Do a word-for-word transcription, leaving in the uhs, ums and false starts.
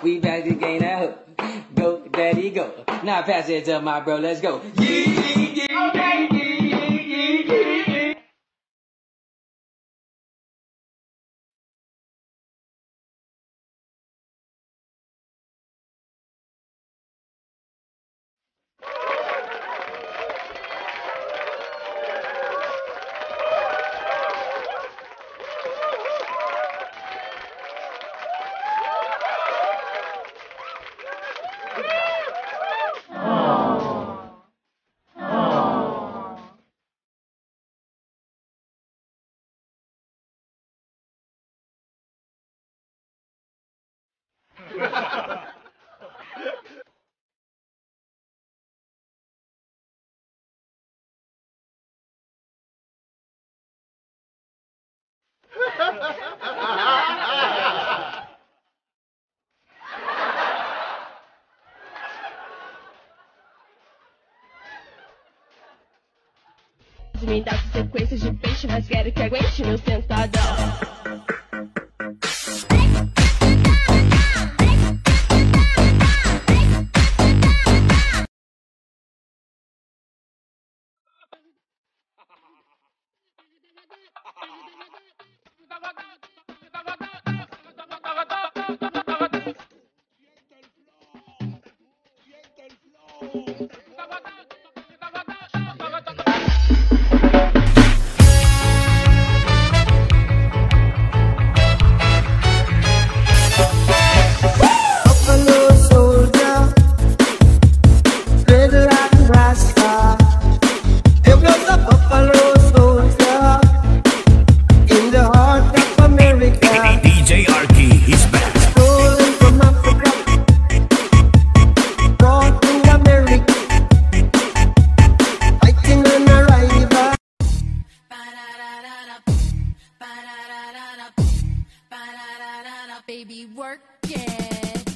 We back to gain that hook. Go, daddy, go. Now pass it to my bro, let's go. Yee, yee, yee, okay. Yee, yee, yee, yee. Me dá sequência de peixe, mas quero que aguente meu sentadão. Baby, work it.